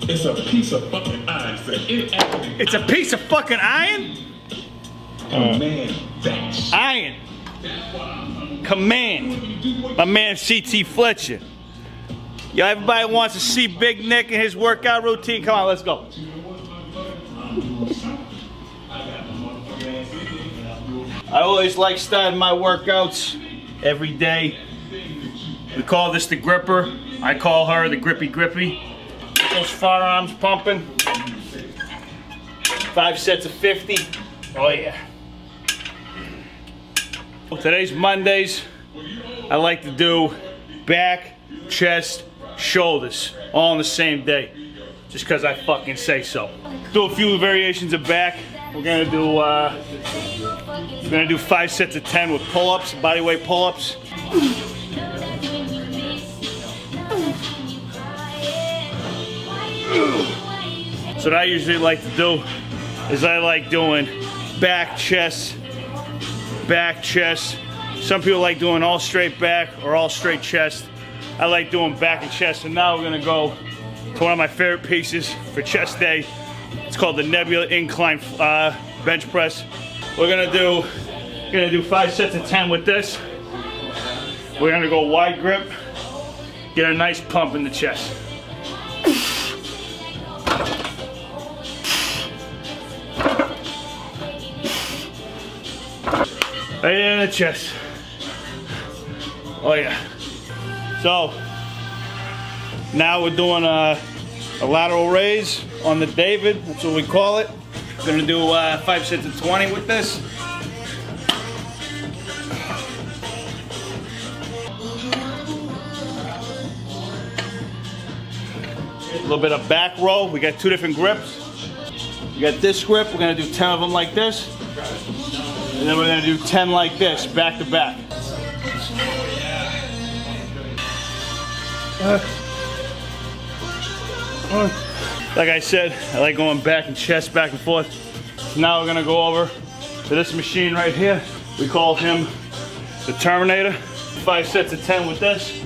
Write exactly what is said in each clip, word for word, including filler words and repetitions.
It's a piece of fucking iron, sir. It actually It's a piece of fucking iron? command that. Iron. Command. My man C T Fletcher. Yo, everybody wants to see Big Nick and his workout routine. Come on, let's go. I always like starting my workouts every day. We call this the gripper. I call her the grippy grippy. Get those forearms pumping. Five sets of fifty. Oh yeah. Today's Mondays. I like to do back, chest, shoulders, all on the same day. Just because I fucking say so. Do a few variations of back. We're gonna do uh, we're gonna do five sets of ten with pull-ups, bodyweight pull-ups. So what I usually like to do is I like doing back, chest, back, chest. Some people like doing all straight back or all straight chest. I like doing back and chest. And now we're gonna go to one of my favorite pieces for chest day. It's called the Nebula Incline uh, Bench Press. We're gonna do, we're gonna do five sets of ten with this. We're gonna go wide grip, get a nice pump in the chest. Right in the chest. Oh yeah. So now we're doing a, a lateral raise on the David. That's what we call it. We're gonna do uh, five sets of twenty with this. A little bit of back row. We got two different grips. We got this grip. We're gonna do ten of them like this. And then we're gonna do ten like this, back to back. Uh, uh. Like I said, I like going back and chest, back and forth. So now we're gonna go over to this machine right here. We call him the Terminator. Five sets of ten with this.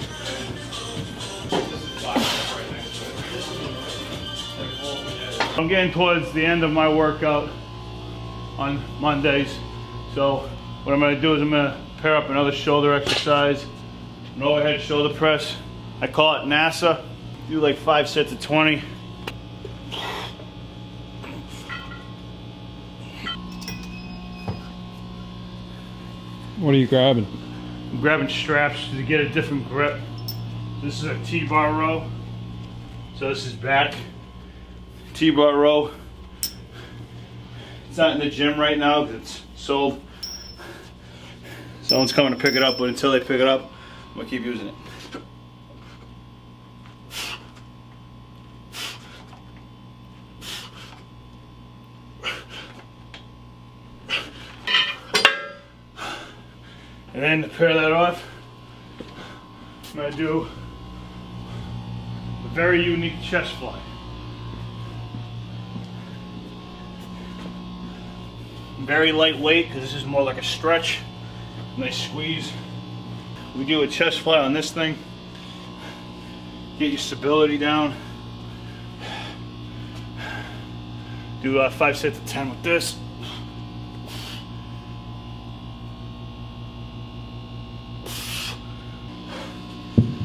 I'm getting towards the end of my workout on Mondays. So what I'm gonna do is I'm gonna pair up another shoulder exercise, an overhead shoulder press. I call it NASA. Do like five sets of twenty. What are you grabbing? I'm grabbing straps to get a different grip. This is a T-bar row. So this is back. T-bar row. It's not in the gym right now because it's sold. Someone's coming to pick it up, but until they pick it up, I'm gonna keep using it. And then to pair that off, I'm gonna do a very unique chest fly. Very lightweight because this is more like a stretch. Nice squeeze. We do a chest fly on this thing. Get your stability down. Do uh, five sets of ten with this.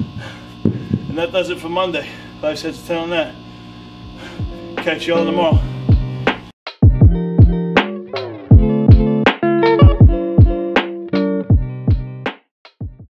And that does it for Monday. Five sets of ten on that. Catch you all tomorrow.